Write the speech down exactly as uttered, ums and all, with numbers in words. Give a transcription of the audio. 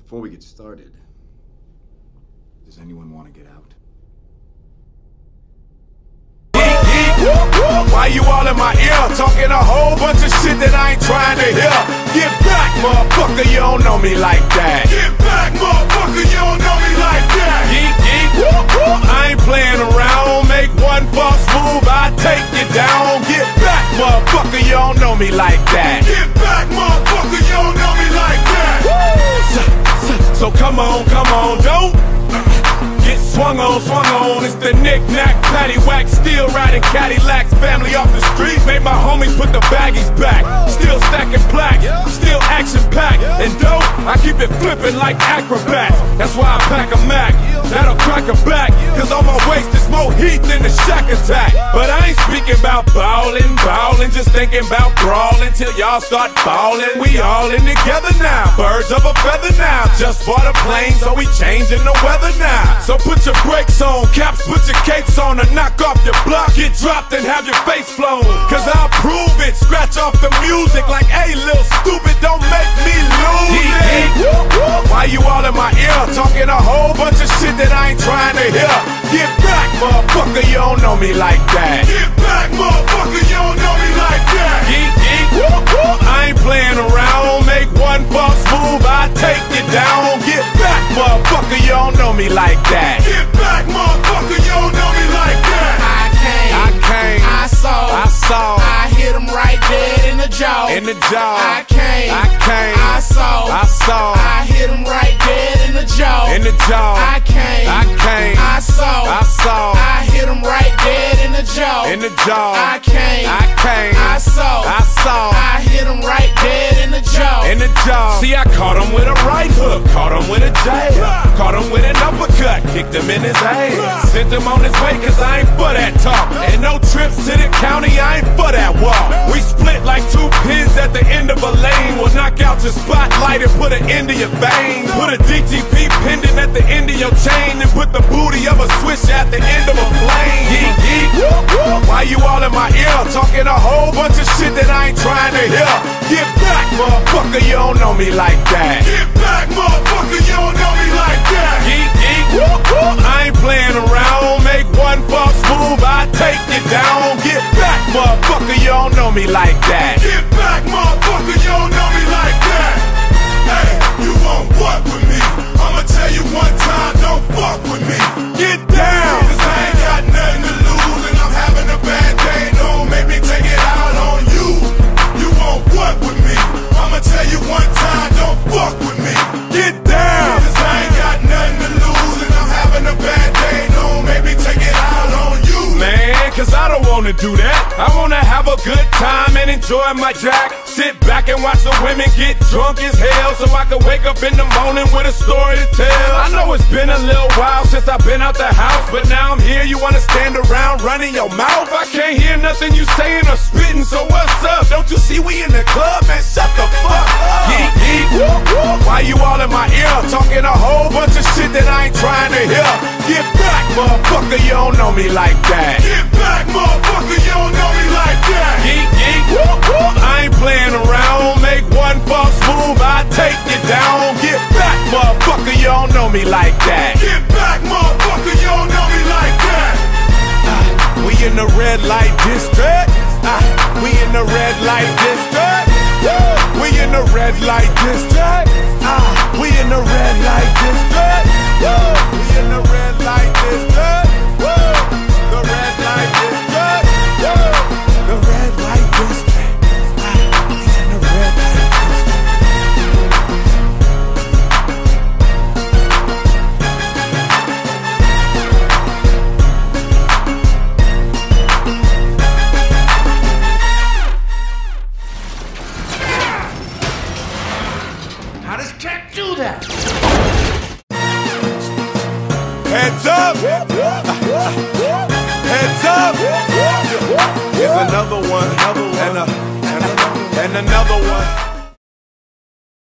Before we get started, does anyone want to get out? Yeek, yeek, woop, woop. Why you all in my ear? Talking a whole bunch of shit that I ain't trying to hear. Get back, motherfucker, you don't know me like that. Get back, motherfucker, you don't know me like that. Yeek, yeek, woop, whoop. I ain't playing around. Make one false move, I take you down. Get back, motherfucker, you don't know me like that. Get back, motherfucker, you don't know me like that. So, so, so come on, come on, don't get swung on, swung on. It's the knick-knack, paddywhack, still riding Cadillacs. Family off the streets, made my homies put the baggies back. Still stacking plaques, still action-packed. And dope, I keep it flipping like acrobats. That's why I pack a Mac, that'll crack a back. Cause on my waist is more heat than the Shack Attack. But I ain't speaking about ballin', ballin', just thinking about brawling till y'all start ballin'. We all in together now, birds of a feather now. Just bought a plane, so we changing the weather now. So put your brakes on, caps, put your capes on, or knock off your block, get dropped and have your face flown. Cause I'll prove it, scratch off the music like, hey, little stupid, don't make me lose Yeek, it. Yeek, whoop, whoop. Why you all in my ear, talking a whole bunch of shit that I ain't trying to hear? Get back, motherfucker, you don't know me like that. Get back, motherfucker, you don't know me like that. Yeek, yeek, whoop, whoop. I ain't playing around, make one false move, I take you down. Get back, motherfucker, you don't know me like that. Get back, motherfucker, you don't know me like that. I came, I came, I saw, I saw, I hit him right dead in the jaw. in the jaw. I came, I came, I saw, I saw, I hit him right dead in the jaw. in the jaw. I came, I came, I saw, I saw, I hit him right dead in the jaw. in the jaw. I came, I came, I saw, I saw, I hit him right dead in the jaw. in the jaw. See, I caught him with a right hook, caught him with a jab, caught him with an uppercut, kicked him in his ass, sent him on his way cause I ain't for that talk. And no trips to the county, I ain't for that walk. We split like two pins at the end of a lane. We'll knock out your spotlight and put an end to your veins. Put a D T P pendant at the end of your chain and put the booty of a switch at the end of a plane. Yeek, yeek, whoop, whoop. Why you all in my ear, talking a whole bunch of shit that I ain't trying to hear? Get back, motherfucker, you don't know me like that. Get back, motherfucker, you don't know me like that. Yeek, yeek, whoop, whoop. I ain't playing around, make one false move, I take you down. Get back, motherfucker, you don't know me like that. Get back, motherfucker, you don't know me like that. Hey, you want what with me? I'ma tell you one time, don't fuck with me. Get down, cause I ain't got nothing to lose and I'm having a bad day. Don't make me take it out on you. You want what with me? I'ma tell you one time, don't fuck with me. Get down, cause I ain't got nothing to lose and I'm having a bad day. Don't make me take it out on you. Man, cause I don't wanna do that. I wanna have a good time and enjoy my jack. Sit back and watch the women get drunk as hell, so I can wake up in the morning with a story to tell. I know it's been a little while since I've been out the house, but now I'm here, you wanna stand around running your mouth? I can't hear nothing you saying or spitting, so what's up? Don't you see we in the club, man? Shut the fuck up. Yeek, yeek, whoop, whoop. Why you all in my ear, talking a whole bunch of shit that I ain't trying to hear? Get back, motherfucker, you don't know me like that. Get back, motherfucker, you don't know me like that. Yeek, yeek, whoop, whoop. I ain't playing around, make one false move, I take you down. Get back, motherfucker, you don't know me like that. Get back, motherfucker, you don't know me like that. uh, We in the red light district, uh, we in the red light district, Woo! We in the red light district, uh, we in the red light district, Woo! We in the red light district, Woo! The red light district, Woo! The red light district. How does cat do that? Heads up! Heads up! Here's another one, and, a, and, a, and another one.